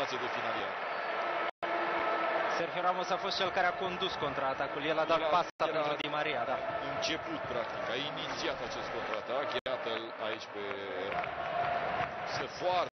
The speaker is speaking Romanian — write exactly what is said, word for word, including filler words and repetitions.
față de finalier. Sergio Ramos a fost cel care a condus contraatacul. El a dat pasa pentru Di Maria, da. Început, practic, a inițiat acest contraatac. Iată-l aici pe... Se foarte